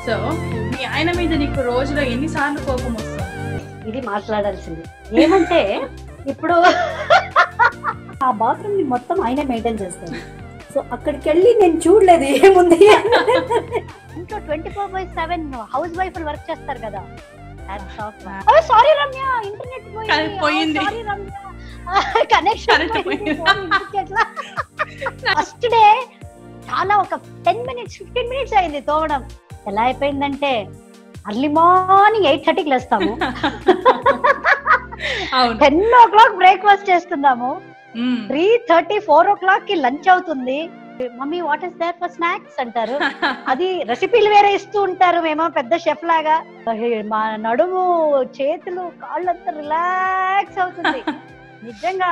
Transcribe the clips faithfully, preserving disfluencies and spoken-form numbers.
So మీ ఆయన మీద నీకు రోజులో ఎన్నిసార్లు కోపం వస్తుంది? ఇది మాట్లాడాల్సింది ఏమంటే ఇప్పుడు ఆ బాత్రూమ్ ని మొత్తం ఆయనే మెయింటైన్ చేస్తాను. సో అక్కడికి వెళ్ళి నేను చూడలేదు ఏముంది. ఇంట్లో twenty four by seven house wife work చేస్తారు కదా. సారీ రమ్య, ఇంటర్నెట్ పోయింది, కనెక్షన్ ఫస్ట్ డే చాలా ఒక టెన్ మినిట్స్ ఫిఫ్టీన్ మినిట్స్ అయింది తోవడం. ఎలా అయిపోయిందంటే అర్లీ మార్నింగ్ ఎయిట్ థర్టీకి లేస్తాము, టెన్ ఓ క్లాక్ బ్రేక్ఫాస్ట్ చేస్తున్నాము, three thirty four o'clock కి లంచ్ అవుతుంది. Mummy what is there for snacks అంటారు. అది రెసిపీలు వేరే ఇస్తూ ఉంటారు, మేమో పెద్ద షెఫ్ లాగా. మా నడుము చేతులు కాళ్ళంతా రిలాక్స్ అవుతుంది నిజంగా.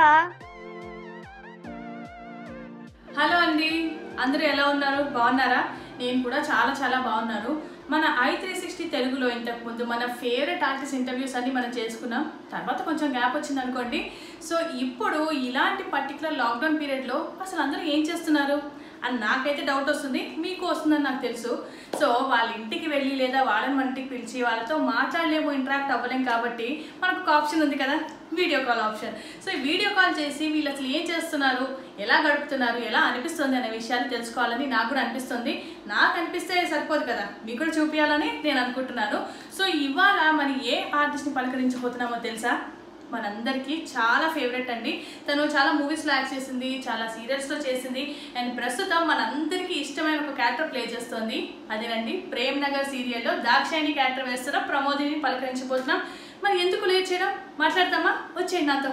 హలో అండి, అందరూ ఎలా ఉన్నారు? బాగున్నారా? నేను కూడా చాలా చాలా బాగున్నాను. మన ఐ త్రీ సిక్స్టీ తెలుగులో ఇంతకు ముందు మన ఫేవరెట్ ఆర్టిస్ట్ ఇంటర్వ్యూస్ అన్ని మనం చేసుకున్నాం. తర్వాత కొంచెం గ్యాప్ వచ్చింది అనుకోండి. సో ఇప్పుడు ఇలాంటి పర్టికులర్ లాక్డౌన్ పీరియడ్లో అసలు అందరూ ఏం చేస్తున్నారు అని నాకైతే డౌట్ వస్తుంది, మీకు వస్తుందని నాకు తెలుసు. సో వాళ్ళ ఇంటికి వెళ్ళి లేదా వాళ్ళని మన ఇంటికి పిలిచి వాళ్ళతో మాట్లాడలేము, ఇంటరాక్ట్ అవ్వలేం. కాబట్టి మనకు ఒక ఆప్షన్ ఉంది కదా, వీడియో కాల్ ఆప్షన్. సో ఈ వీడియో కాల్ చేసి వీళ్ళు అసలు ఏం చేస్తున్నారు, ఎలా గడుపుతున్నారు, ఎలా అనిపిస్తుంది అనే విషయాలు తెలుసుకోవాలని నాకు కూడా అనిపిస్తుంది. నాకు అనిపిస్తే సరిపోదు కదా, మీకు కూడా చూపించాలని నేను అనుకుంటున్నాను. సో ఇవాళ మరి ఏ ఆర్టిస్ట్ని పలకరించబోతున్నామో తెలుసా? మనందరికీ చాలా ఫేవరెట్ అండి. తను చాలా మూవీస్లో యాక్ట్ చేసింది, చాలా సీరియల్స్లో చేసింది, అండ్ ప్రస్తుతం మనందరికీ ఇష్టమైన ఒక క్యారెక్టర్ ప్లే చేస్తుంది. అదేనండి ప్రేమ్ నగర్ సీరియల్లో దాక్షాయణి క్యారెక్టర్ వేస్తున్న ప్రమోదిని పలకరించబోతున్నాం. మరి ఎందుకు లేట్ చేయడం, మాట్లాడతామా? వచ్చేయండి నాతో.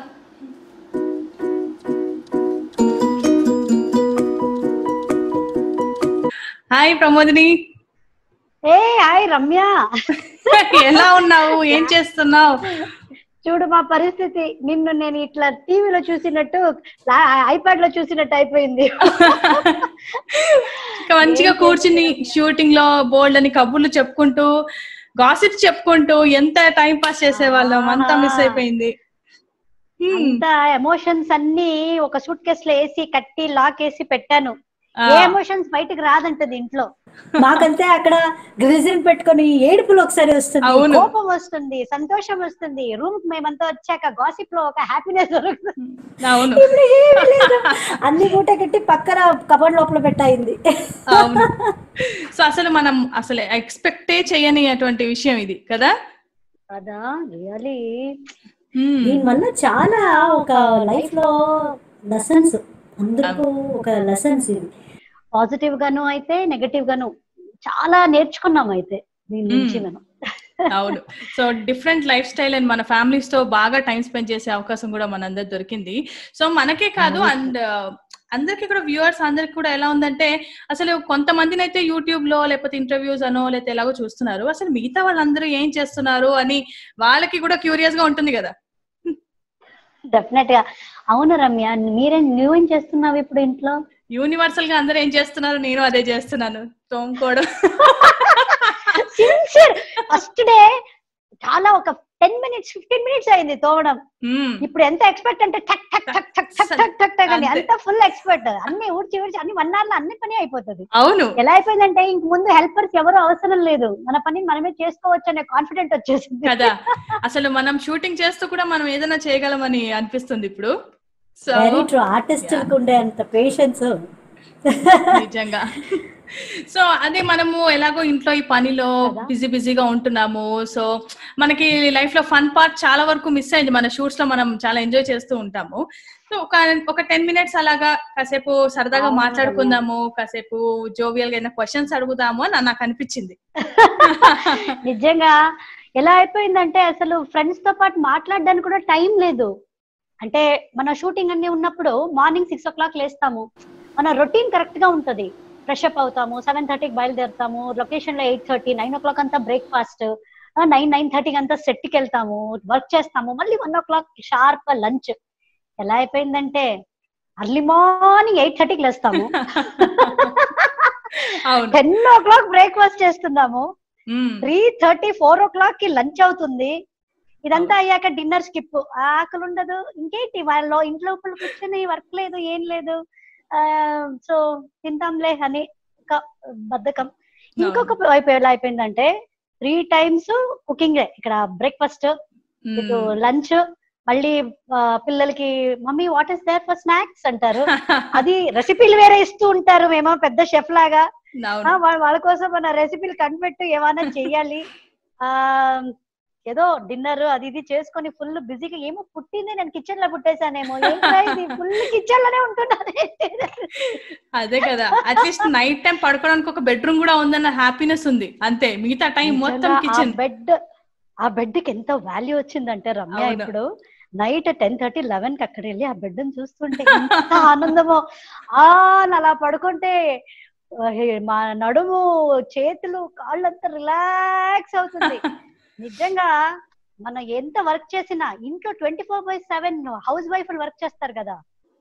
Hi Pramodini. Hey hi Ramya, ఎలా ఉన్నావు, ఏం చేస్తున్నావు? చూడు మా పరిస్థితి, నిన్ను నేను ఇట్లా టీవీలో చూసినట్టు ఐప్యాడ్ లో చూసినట్టు అయిపోయింది. మంచిగా కూర్చుని షూటింగ్ లో బోల్డ్ అని కబుర్లు చెప్పుకుంటూ గాసిప్ చెప్పుకుంటూ ఎంత టైం పాస్ చేసేవాళ్ళం, అంతా మిస్ అయిపోయింది. అంత ఎమోషన్స్ అన్ని ఒక సూట్ కేస్ లో వేసి కట్టి లాక్ వేసి పెట్టాను. ఏ ఎమోషన్స్ బయటకు రాదంటది ఇంట్లో. మాకంతే అక్కడ గ్రిజిన్ పెట్టుకొని ఏడుపులు ఒకసారి వస్తుంది, కోపం వస్తుంది, సంతోషం వస్తుంది. రూమ్ కి మేమంతా వచ్చాక గాసిప్ లో ఒక హ్యాపీనెస్ దొరుకుతుంది. అన్ని మూట కట్టి పక్కన కబోర్డ్ లోపల పెట్టాయింది. సో అసలు మనం అసలు ఎక్స్పెక్టే చేయని అటువంటి విషయం ఇది కదా కదా రియలీ. దీని వల్ల చాలా ఒక లైఫ్ లో లెసన్స్, అందరికీ ఒక లెసన్స్. ఇది పాజిటివ్ గాను అయితే నెగటివ్ గాను చాలా నేర్చుకున్నాం అయితే దీని నుంచి మనం. అవును. So different life style and మన ఫ్యామిలీస్ తో బాగా టైం స్పెండ్ చేసే అవకాశం కూడా మనందరికి దొరికింది. సో మనకే కాదు అండ్ అందరికి కూడా వ్యూవర్స్ అందరికి కూడా ఎలా ఉందంటే, అసలు కొంతమందిని అయితే యూట్యూబ్ లో లేకపోతే ఇంటర్వ్యూస్ అనో లేకపోతే ఎలాగో చూస్తున్నారు, అసలు మిగతా వాళ్ళందరూ ఏం చేస్తున్నారు అని వాళ్ళకి కూడా క్యూరియస్ గా ఉంటుంది కదా. డెఫినెట్ గా. అవును రమ్య, మీరేం నువ్వేం చేస్తున్నావు ఇప్పుడు ఇంట్లో? యూనివర్సల్ గా అందరూ ఏం చేస్తున్నారు, నేను అదే చేస్తున్నాను, తోముకోవడం. ఫస్ట్ డే చాలా ఒక టెన్ మినిట్స్ ఫిఫ్టీన్ మినిట్స్ అయింది తోవడం. ఇప్పుడు ఎంత ఎక్స్పర్ట్ అంటే టక్ టక్ టక్ టక్ టక్ టక్ టక్ టక్ అని అంత ఫుల్ ఎక్స్పర్ట్. అన్ని ఊడ్చి ఊడ్చి అన్ని వన్ అవర్ లో అన్ని పని అయిపోతుంది. అవును. ఎలా అయిపోయిందంటే ఇంక ముందు హెల్పర్స్ ఎవరు అవసరం లేదు, మన పని మనమే చేసుకోవచ్చు అనే కాన్ఫిడెంట్ వచ్చేసింది కదా. అసలు మనం షూటింగ్ చేస్తూ కూడా మనం ఏదైనా చేయగలమని అనిపిస్తుంది ఇప్పుడు. సో ఆర్టిస్ట్ ఉండే అంత పేషెన్స్ నిజంగా. సో అదే మనము ఎలాగో ఇంట్లో ఈ పనిలో బిజీ బిజీగా ఉంటున్నాము. సో మనకి లైఫ్ లో ఫన్ పార్ట్ చాలా వరకు మిస్ అయింది. మన షూట్స్ లో మనం చాలా ఎంజాయ్ చేస్తూ ఉంటాము. సో ఒక ఒక టెన్ మినిట్స్ అలాగా కాసేపు సరదాగా మాట్లాడుకుందాము, కాసేపు జోవియల్ గా ఏదైనా క్వశ్చన్స్ అడుగుదాము అని నాకు అనిపించింది. నిజంగా ఎలా అయిపోయిందంటే అసలు ఫ్రెండ్స్ తో పాటు మాట్లాడడానికి కూడా టైం లేదు. అంటే మన షూటింగ్ అన్ని ఉన్నప్పుడు మార్నింగ్ సిక్స్ ఓ క్లాక్ లేస్తాము, మన రొటీన్ కరెక్ట్ గా ఉంటది. ఫ్రెష్ అప్ అవుతాము, సెవెన్ థర్టీకి బయలుదేరుతాము, లొకేషన్ లో eight thirty nine o'clock అంతా బ్రేక్ఫాస్ట్, నైన్ నైన్ థర్టీకి అంతా సెట్ కి వెళ్తాము, వర్క్ చేస్తాము, మళ్ళీ one o'clock sharp lunch. ఎలా అయిపోయిందంటే అర్లీ మార్నింగ్ ఎయిట్ థర్టీకి లేస్తాము, టెన్ ఓ క్లాక్ బ్రేక్ఫాస్ట్ చేస్తున్నాము, three thirty four o'clock కి లంచ్ అవుతుంది. ఇదంతా అయ్యాక డిన్నర్ స్కిప్, ఆకలి ఉండదు. ఇంకేంటి వాళ్ళ ఇంట్లో కూర్చొని వర్క్ లేదు ఏం లేదు, ఆ సో తింటాంలే అని ఒక బద్ధకం. ఇంకొక వైపు ఎలా అయిపోయిందంటే త్రీ టైమ్స్ కుకింగ్ ఇక్కడ బ్రేక్ఫాస్ట్, ఇటు లంచ్, మళ్ళీ పిల్లలకి mummy what is there for snacks అంటారు. అది రెసిపీలు వేరే ఇస్తూ ఉంటారు, మేము పెద్ద షెఫ్ లాగా వాళ్ళ కోసం మన రెసిపీలు కనిపెట్టు ఏమైనా చెయ్యాలి. ఆ ఏదో డిన్నర్ అది ఇది చేసుకొని ఫుల్ బిజీగా ఏమో పుట్టింది నేను కిచెన్ లో పుట్టేసానేమో, ఫుల్ కిచెన్ లోనే ఉంటున్నాను. అదే కదా, అట్లీస్ట్ నైట్ టైం పడుకోవడానికి ఒక బెడ్రూమ్ కూడా ఉందన్న హ్యాపీనెస్ ఉంది అంతే, మిగతా టైం మొత్తం కిచెన్. బెడ్ ఆ బెడ్ కి ఎంత వాల్యూ వచ్చిందంటే రమ్య, ఇప్పుడు నైట్ టెన్ థర్టీ లెవెన్ కి అక్కడ వెళ్ళి ఆ బెడ్ ని చూస్తుంటే ఎంత ఆనందమో. ఆ అలా పడుకుంటే మా నడుము, చేతులు, కాళ్ళంతా రిలాక్స్ అవుతుంది. నిజంగా మనం ఎంత వర్క్ చేసినా ఇంట్లో twenty four by seven house wife work చేస్తారు కదా,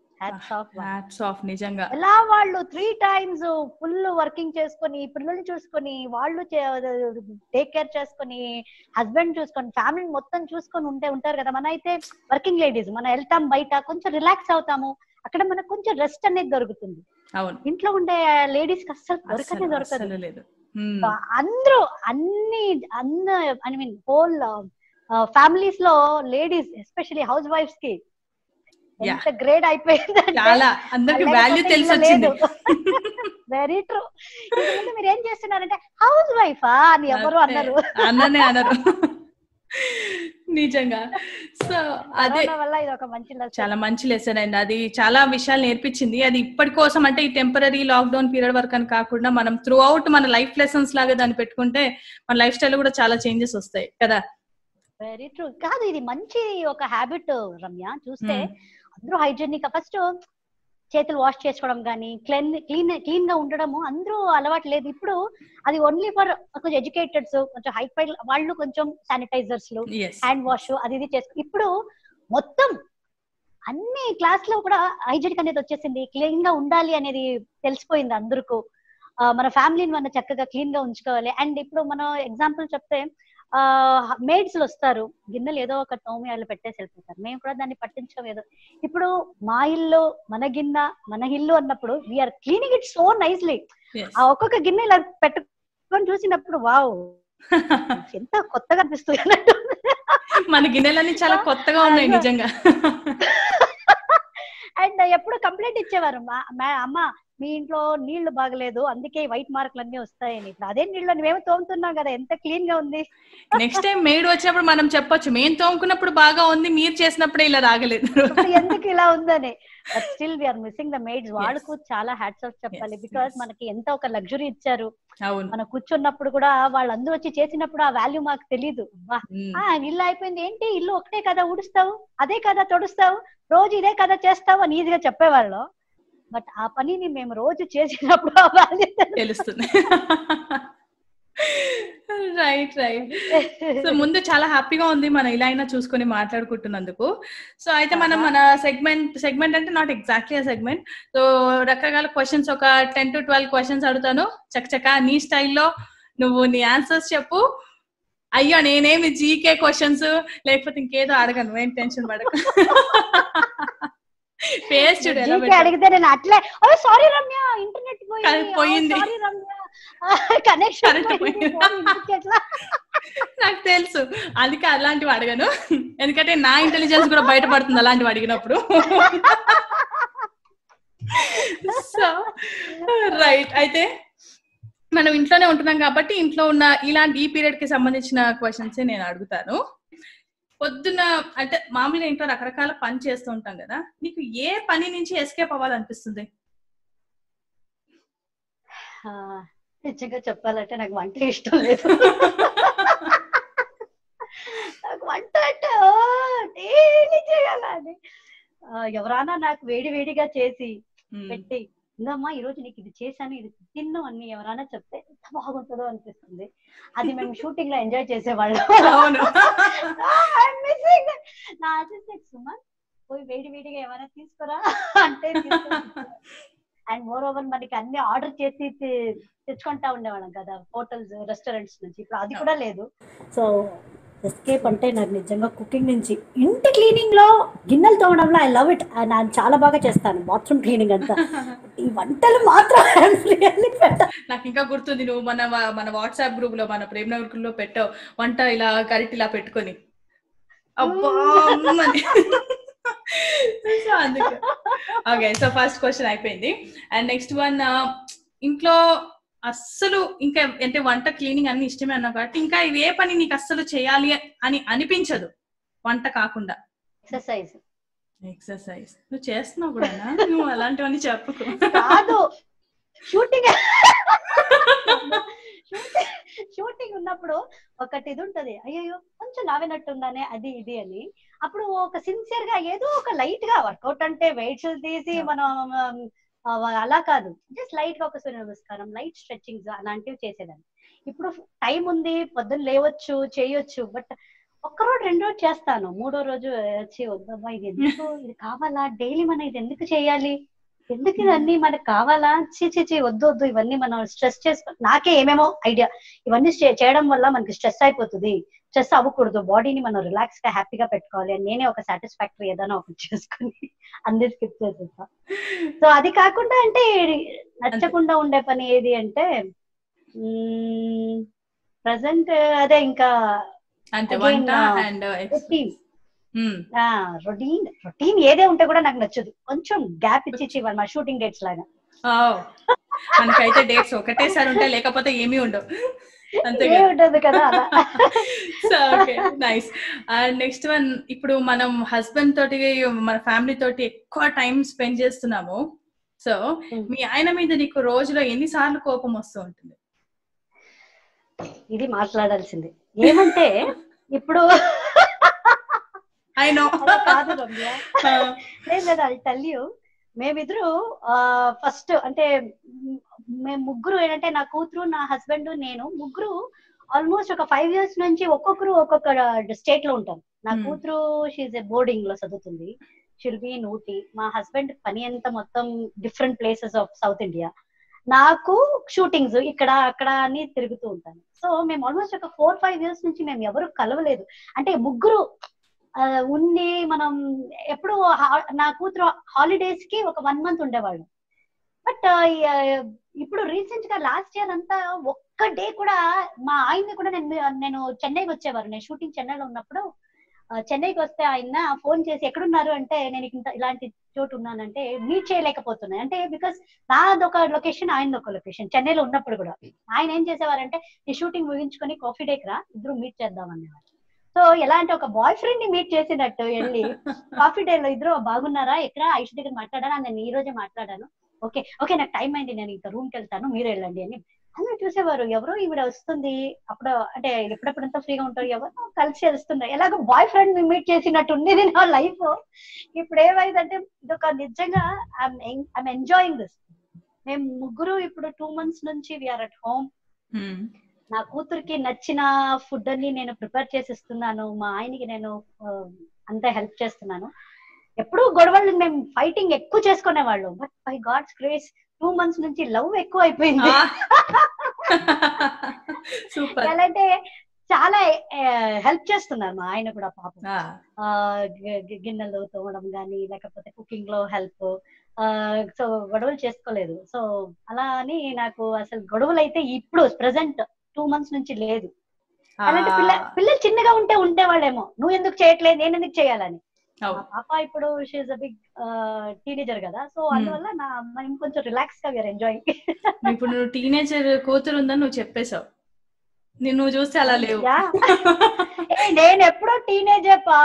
నిజంగా ఎలా వాళ్ళు త్రీ టైమ్స్ ఫుల్ వర్కింగ్ చేసుకొని పిల్లల్ని చూసుకొని వాళ్ళు టేక్ కేర్ చేసుకొని హస్బెండ్ చూసుకొని ఫ్యామిలీ మొత్తం చూసుకొని ఉంటే ఉంటారు కదా. మన అయితే వర్కింగ్ లేడీస్ మనం వెళ్తాం బయట కొంచెం రిలాక్స్ అవుతాము, అక్కడ మనకు కొంచెం రెస్ట్ అనేది దొరుకుతుంది. ఇంట్లో ఉండే లేడీస్ కి అస్సలు దొరకనే దొరకదు. అందరూ అన్ని అన్న ఐ మీన్ హోల్ ఫ్యామిలీస్ లో లేడీస్ ఎస్పెషల్లీ హౌస్ వైఫ్స్ కి ఎంత గ్రేట్ అయిపోయింది. Very true. మీరు ఏం చేస్తున్నారంటే హౌస్ వైఫా అని ఎవరు అన్నారు, అన్ననే అన్నారు నిజంగా. సో అదే చాలా మంచి లెసన్ అండి, అది చాలా విషయాలు నేర్పించింది. అది ఇప్పటి కోసం అంటే ఈ టెంపరీ లాక్డౌన్ పీరియడ్ వరకు అని కాకుండా మనం త్రూ అవుట్ మన లైఫ్ లెసన్స్ లాగా దాన్ని పెట్టుకుంటే మన లైఫ్ స్టైల్ కూడా చాలా చేంజెస్ వస్తాయి కదా. Very true. కాదు, ఇది మంచి ఒక హ్యాబిట్ రమ్య. చూస్తే అందరూ హైజీనిక్ ఫస్ట్ చేతులు వాష్ చేసుకోవడం కానీ క్లీన్ క్లీన్ క్లీన్ గా ఉండడము అందరూ అలవాటు లేదు. ఇప్పుడు అది ఓన్లీ ఫర్ కొంచెం ఎడ్యుకేటెడ్స్, కొంచెం హైఫై వాళ్ళు కొంచెం శానిటైజర్స్ హ్యాండ్ వాష్ అది ఇది చేసుకో. ఇప్పుడు మొత్తం అన్ని క్లాస్ లో కూడా హైజీనిక్ అనేది వచ్చేసింది, క్లీన్ గా ఉండాలి అనేది తెలిసిపోయింది అందరికీ. మన ఫ్యామిలీని మనం చక్కగా క్లీన్ గా ఉంచుకోవాలి. అండ్ ఇప్పుడు మనం ఎగ్జాంపుల్ చెప్తే ఆ మేడ్స్ వస్తారు, గిన్నెలు ఏదో ఒక తోమి వాళ్ళు పెట్టేసి వెళ్ళిపోతారు, మేము కూడా దాన్ని పట్టించడం ఏదో. ఇప్పుడు మా ఇల్లు మన గిన్నె మన ఇల్లు అన్నప్పుడు we are cleaning it so nicely. ఆ ఒక్కొక్క గిన్నె ఇలా పెట్టుకొని చూసినప్పుడు వావ్ ఎంత కొత్తగా అనిపిస్తుంది అన్నట్టు. మన గిన్నెలన్నీ చాలా కొత్తగా ఉన్నాయి నిజంగా. అండ్ ఎప్పుడు కంప్లైంట్ ఇచ్చేవారు, అమ్మ మీ ఇంట్లో నీళ్లు బాగలేదు అందుకే వైట్ మార్కులు అన్ని వస్తాయని. ఇప్పుడు అదే నీళ్ళు మేము తోముతున్నాం కదా, ఎంత క్లీన్ గా ఉంది. నెక్స్ట్ టైం మేడ్ వచ్చినప్పుడు మనం చెప్పొచ్చు, మేము తోముకున్నప్పుడు బాగా ఉంది, మీరు చేసినప్పుడే ఇలా రాగలేదు, ఎందుకు ఇలా ఉందని. But still we are missing the maids. వాళ్ళకు చాలా హ్యాట్స్ ఆఫ్ చెప్పాలి. బికాస్ మనకి ఎంత ఒక లగ్జరీ ఇచ్చారు. మనం కూర్చున్నప్పుడు కూడా వాళ్ళందరూ వచ్చి చేసినప్పుడు ఆ వాల్యూ మాకు తెలీదు. ఇల్లు అయిపోయింది ఏంటి, ఇల్లు ఒకటే కదా ఊడుస్తావు, అదే కదా తొడుస్తావు, రోజు ఇదే కదా చేస్తావు అని ఈజీగా చెప్పేవాళ్ళు. బట్ ఆ పనిని మేము రోజు చేసినప్పుడు ఆ వాల్యూ తెలుస్తుంది. Right right. సో ముందు చాలా హ్యాపీగా ఉంది మనం ఇలా అయినా చూసుకొని మాట్లాడుకుంటున్నందుకు. సో అయితే మనం మన సెగ్మెంట్ సెగ్మెంట్ అంటే నాట్ ఎగ్జాక్ట్లీ ఆ సెగ్మెంట్. సో రకరకాల క్వశ్చన్స్ ఒక టెన్ టు ట్వెల్వ్ క్వశ్చన్స్ అడుగుతాను, చక్కచక్క నీ స్టైల్లో నువ్వు నీ ఆన్సర్స్ చెప్పు. అయ్యో నేనేమి జీకే క్వశ్చన్స్ లేకపోతే ఇంకేదో అడగను, ఏం టెన్షన్ పడకు. ఫేస్ చూడు ఎలా అడిగితే నేను అట్లే సారీ రమ్య ఇంటర్నెట్ పోయింది, కనెక్షన్ నాకు తెలుసు, అందుకే అలాంటివి అడగను. ఎందుకంటే నా ఇంటెలిజెన్స్ కూడా బయటపడుతుంది అలాంటివి అడిగినప్పుడు. సో రైట్, అయితే మనం ఇంట్లోనే ఉంటున్నాం కాబట్టి ఇంట్లో ఉన్న ఇలాంటి ఈ పీరియడ్ కి సంబంధించిన క్వశ్చన్స్ నేను అడుగుతాను. పొద్దున్న అంటే మామూలుగా ఇంట్లో రకరకాల పని చేస్తూ ఉంటాం కదా, నీకు ఏ పని నుంచి ఎస్కేప్ అవ్వాలనిపిస్తుంది? నిజంగా చెప్పాలంటే నాకు వంట ఇష్టం లేదు. నాకు వంట అంటే డైలీ చేయాలని, ఎవరైనా నాకు వేడి వేడిగా చేసి పెట్టి ఇందమ్మా ఈ రోజు నీకు ఇది చేశాను ఇది తిన్ను అని ఎవరైనా చెప్తే ఎంత బాగుంటుందో అనిపిస్తుంది. అది మేము షూటింగ్ లో ఎంజాయ్ చేసేవాళ్ళం. నా అసిస్టెంట్ సుమన్ పోయి వేడి వేడిగా ఏమైనా తీసుకురా అంటే అండ్ మోర్ ఓవర్ మనకి అన్ని ఆర్డర్ చేసి తెచ్చుకుంటా ఉండేవాళ్ళం కదా హోటల్స్ రెస్టారెంట్స్ నుంచి. ఇప్పుడు అది కూడా లేదు. సో ఎస్కేప్ అంటే నాకు నిజంగా కుకింగ్ నుంచి. ఇంటి క్లీనింగ్ లో గిన్నెలు తోమడంలో ఐ లవ్ ఇట్, నేను చాలా బాగా చేస్తాను బాత్రూమ్ క్లీనింగ్ అంతా. ఈ వంటలు మాత్రం really better. నాకు ఇంకా గుర్తుంది, నువ్వు మన మన వాట్సాప్ గ్రూప్ లో, మన ప్రేమ్ నగర్ గ్రూప్ లో పెట్టావు వంట ఇలా గరిట ఇలా పెట్టుకొని, అబ్బా అమ్మని. సో అందుకే ఓకే, సో ఫస్ట్ క్వశ్చన్ అయిపోయింది. అండ్ నెక్స్ట్ వన్, ఇంట్లో అస్సలు ఇంకా అంటే వంట క్లీనింగ్ అన్ని ఇష్టమే అన్నావు కాబట్టి ఇంకా ఇవే పని నీకు అస్సలు చేయాలి అని అనిపించదు వంట కాకుండా? ఎక్సర్సైజ్. ఎక్సర్సైజ్ నువ్వు చేస్తున్నావు కూడా, నువ్వు అలాంటివన్నీ చెప్పుకో. కాదు, షూటింగ్ షూటింగ్ ఉన్నప్పుడు ఒకటి ఇది ఉంటది, అయ్యో కొంచెం లావినట్టుందానే అది ఇది అని. అప్పుడు ఒక సిన్సియర్ గా ఏదో ఒక లైట్ గా వర్కౌట్, అంటే వెయిట్స్ తీసి మనం ఆ, అలా కాదు, జస్ట్ లైట్ గా ఒక సూర్య నమస్కారం, లైట్ స్ట్రెచ్చింగ్స్ అలాంటివి చేసేదాన్ని. ఇప్పుడు టైం ఉంది, పొద్దున్న లేవచ్చు, చేయొచ్చు, బట్ ఒక్క రోజు రెండు రోజు చేస్తాను, మూడో రోజు వచ్చి వద్దమ్మా ఇది ఎందుకు, ఇది కావాలా, డైలీ మనం ఇది ఎందుకు చేయాలి, ఎందుకు ఇవన్నీ మనకు కావాలా, చి చి చి వద్దు వద్దు, ఇవన్నీ మనం స్ట్రెస్ చేసుకో, నాకే ఏమేమో ఐడియా, ఇవన్నీ చేయడం వల్ల మనకి స్ట్రెస్ అయిపోతుంది, స్ట్రెస్ అవ్వకూడదు, బాడీని మనం రిలాక్స్ గా హ్యాపీగా పెట్టుకోవాలి అని నేనే ఒక సాటిస్ఫాక్టరీ ఏదైనా ఒకటి చేసుకుని అన్ని స్కిప్ చేసేస్తా. సో అది కాకుండా అంటే నచ్చకుండా ఉండే పని ఏది అంటే ప్రజెంట్ అదే ఇంకా అంతే, వంట అండ్ రొటీన్. రొటీన్ రొటీన్ ఏదే ఉంటే కూడా నాకు నచ్చదు, కొంచెం గ్యాప్ ఇచ్చి ఇవ్వాలి మా షూటింగ్ డేట్స్ లాగా. మనకైతే డేట్స్ ఒకటేసారి ఉంటాయి, లేకపోతే ఏమీ ఉండవు, అంతే ఉంటది కదా. So okay, nice. And next one, ఇప్పుడు మనం హస్బెండ్ తోటి మన ఫ్యామిలీ తోటి ఎక్కువ టైం స్పెండ్ చేస్తున్నాము, సో మీ ఆయన మీద నీకు రోజులో ఎన్నిసార్లు కోపం వస్తూ ఉంటుంది? ఇది మాట్లాడాల్సింది ఏమంటే ఇప్పుడు కాదు రమ్య, లేదు లేదు అది టెల్ యూ, మేమిద్దరు ఫస్ట్ అంటే మేము ముగ్గురు ఏంటంటే నా కూతురు, నా హస్బెండ్, నేను ముగ్గురు ఆల్మోస్ట్ ఒక ఫైవ్ ఇయర్స్ నుంచి ఒక్కొక్కరు ఒక్కొక్క స్టేట్ లో ఉంటాం. నా కూతురు షీఈ్ ఏ బోర్డింగ్ లో చదువుతుంది, షిల్ బి ఇన్ ఊటీ. మా హస్బెండ్ పని అంతా మొత్తం different places of south India, నాకు షూటింగ్స్ ఇక్కడ అక్కడ అని తిరుగుతూ ఉంటాను. సో మేము ఆల్మోస్ట్ ఒక ఫోర్ ఫైవ్ ఇయర్స్ నుంచి మేము ఎవరు కలవలేదు, అంటే ముగ్గురు ఉండి మనం ఎప్పుడు నా కూతురు హాలిడేస్ కి ఒక వన్ మంత్ ఉండేవాళ్ళు. బట్ ఇప్పుడు రీసెంట్ గా లాస్ట్ ఇయర్ అంతా ఒక్క డే కూడా మా ఆయన్ని కూడా నేను నేను చెన్నైకి వచ్చేవారు, నేను షూటింగ్ చెన్నైలో ఉన్నప్పుడు చెన్నైకి వస్తే ఆయన ఫోన్ చేసి ఎక్కడున్నారు అంటే నేను ఇంత ఇలాంటి చోటు ఉన్నానంటే మీట్ చేయలేకపోతున్నాను, అంటే బికాస్ నాదొక లొకేషన్ ఆయనదొక లొకేషన్ చెన్నైలో ఉన్నప్పుడు కూడా. ఆయన ఏం చేసేవారంటే నీ షూటింగ్ ముగించుకొని కాఫీ డేకి రా, ఇద్దరు మీట్ చేద్దాం అనేవారు. సో ఎలా అంటే ఒక బాయ్ ఫ్రెండ్ ని మీట్ చేసినట్టు వెళ్ళి కాఫీ డే లో ఇద్దరు బాగున్నారా, ఎక్కడ ఐషు దగ్గర మాట్లాడానా, నేను ఈ రోజే మాట్లాడాను, ఓకే ఓకే నాకు టైం అయింది నేను ఇంకా రూమ్కి వెళ్తాను మీరు వెళ్ళండి అని. అందరూ చూసేవారు ఎవరో ఈవిడ వస్తుంది, అప్పుడు అంటే ఎప్పుడెప్పుడంతా ఫ్రీగా ఉంటారు, ఎవరో కలిసి వస్తున్నారు, ఎలాగో బాయ్ ఫ్రెండ్ ని మీట్ చేసినట్టు ఉండేది నా లైఫ్. ఇప్పుడు ఏమైందంటే ఇదొక నిజంగా ఐఎమ్ ఎంజాయింగ్ దిస్. మేము ముగ్గురు ఇప్పుడు టూ మంత్స్ నుంచి వీఆర్ అట్ హోమ్. నా కూతురికి నచ్చిన ఫుడ్ అన్ని నేను ప్రిపేర్ చేసిస్తున్నాను, మా ఆయనకి నేను అంతా హెల్ప్ చేస్తున్నాను. ఎప్పుడు గొడవలు మేము ఫైటింగ్ ఎక్కువ చేసుకునే వాళ్ళం, but by God's grace two months నుంచి లవ్ ఎక్కువ అయిపోయింది. ఎలా అంటే చాలా హెల్ప్ చేస్తున్నారు మా ఆయన కూడా పాపం, గిన్నెలు తోమడం గానీ లేకపోతే కుకింగ్ లో హెల్ప్. సో గొడవలు చేసుకోలేదు. సో అలా అని నాకు అసలు గొడవలు అయితే ఇప్పుడు ప్రెసెంట్ టూ మంత్స్ నుంచి లేదు. అలాంటి పిల్ల పిల్లలు చిన్నగా ఉంటే ఉండేవాళ్ళేమో, నువ్వు ఎందుకు చేయట్లేదు నేను ఎందుకు చేయాలని. పాప ఇప్పుడు షీఈ్ అ బిగ్ టీనేజర్ కదా, సో అందువల్ల నా మేము కొంచెం రిలాక్స్ గా వీఆర్ ఎంజాయింగ్. ఇప్పుడు నువ్వు టీనేజర్ కూతురు ఉందని నువ్వు చెప్పేశావు, నువ్వు చూస్తే అలా లేవు. నేను ఎప్పుడో టీనేజర్ పా.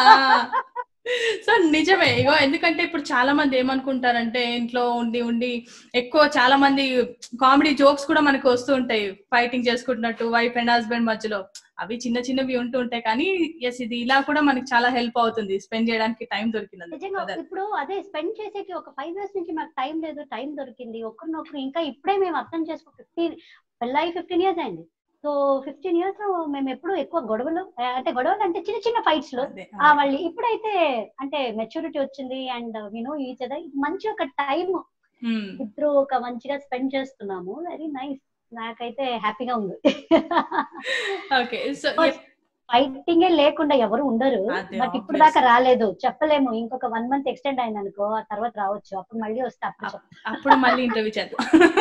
సో నిజమే ఇగో, ఎందుకంటే ఇప్పుడు చాలా మంది ఏమనుకుంటారంటే ఇంట్లో ఉండి ఉండి ఎక్కువ చాలా మంది కామెడీ జోక్స్ కూడా మనకు వస్తూ ఉంటాయి, ఫైటింగ్ చేసుకుంటున్నట్టు వైఫ్ అండ్ హస్బెండ్ మధ్యలో, అవి చిన్న చిన్నవి ఉంటూ ఉంటాయి. కానీ ఎస్ ఇది ఇలా కూడా మనకి చాలా హెల్ప్ అవుతుంది, స్పెండ్ చేయడానికి టైం దొరికింది. ఇప్పుడు అదే స్పెండ్ చేసేకి ఒక ఫైవ్ ఇయర్స్ నుంచి మాకు టైం లేదు, టైం దొరికింది ఒకరినొకరు. ఇంకా ఇప్పుడే మేము అర్థం చేసుకో ఫిఫ్టీన్ పెళ్ళి ఫిఫ్టీన్ ఇయర్స్ అయింది. సో ఫిఫ్టీన్ ఇయర్స్ లో మేము ఎప్పుడు ఎక్కువ గొడవలు అంటే గొడవలు అంటే చిన్న చిన్న ఫైట్స్ లో మళ్ళీ ఇప్పుడైతే అంటే మెచ్యూరిటీ వచ్చింది అండ్ వినో ఈచ్ అదర్, మంచి ఒక టైం ఇద్దరు ఒక మంచిగా స్పెండ్ చేస్తున్నాము. వెరీ నైస్, నాకైతే హ్యాపీగా ఉంది. ఓకే, సో ఫైటింగ్ లేకుండా ఎవరు ఉండరు. అదే బట్ ఇప్పుడు obvious. దాకా రాలేదు, చెప్పలేము. ఇంకొక వన్ మంత్ ఎక్స్టెండ్ అయింది అనుకో, ఆ తర్వాత రావచ్చు. అప్పుడు మళ్ళీ వస్తే అప్పుడు అప్- అప్పుడు మళ్ళీ ఇంటర్వ్యూ చేద్దాం.